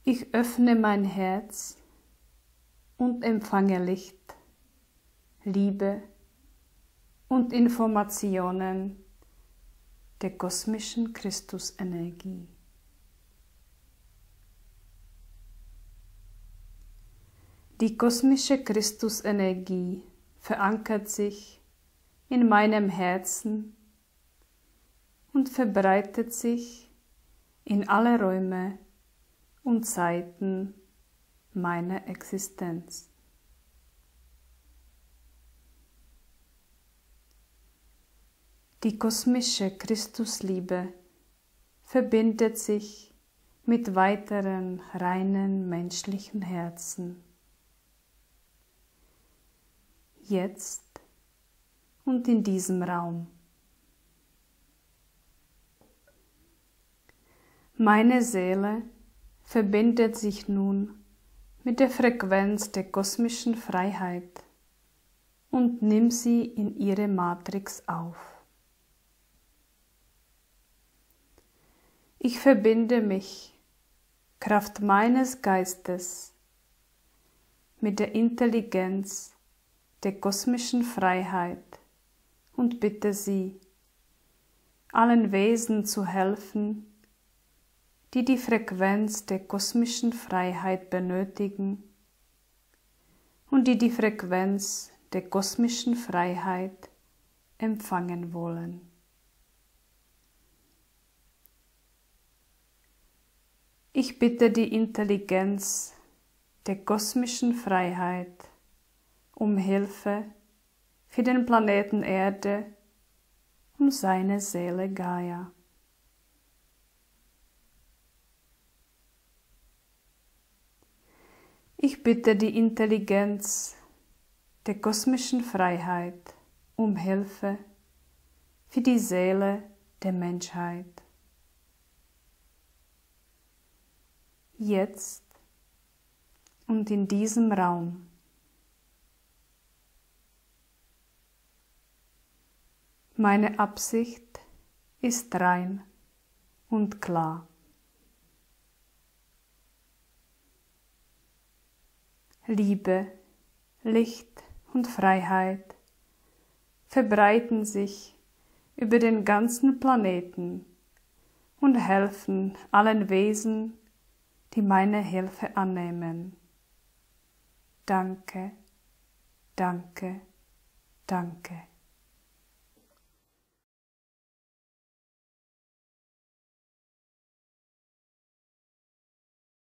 Ich öffne mein Herz und empfange Licht, Liebe und Informationen der kosmischen Christusenergie. Die kosmische Christusenergie verankert sich in meinem Herzen und verbreitet sich in alle Räume und Zeiten meiner Existenz. Die kosmische Christusliebe verbindet sich mit weiteren reinen menschlichen Herzen. Jetzt und in diesem Raum. Meine Seele verbindet sich nun mit der Frequenz der kosmischen Freiheit und nimmt sie in ihre Matrix auf. Ich verbinde mich, Kraft meines Geistes, mit der Intelligenz der kosmischen Freiheit und bitte sie, allen Wesen zu helfen, die die Frequenz der kosmischen Freiheit benötigen und die die Frequenz der kosmischen Freiheit empfangen wollen. Ich bitte die Intelligenz der kosmischen Freiheit um Hilfe für den Planeten Erde und seine Seele Gaia. Ich bitte die Intelligenz der kosmischen Freiheit um Hilfe für die Seele der Menschheit. Jetzt und in diesem Raum. Meine Absicht ist rein und klar. Liebe, Licht und Freiheit verbreiten sich über den ganzen Planeten und helfen allen Wesen, die meine Hilfe annehmen. Danke, danke, danke.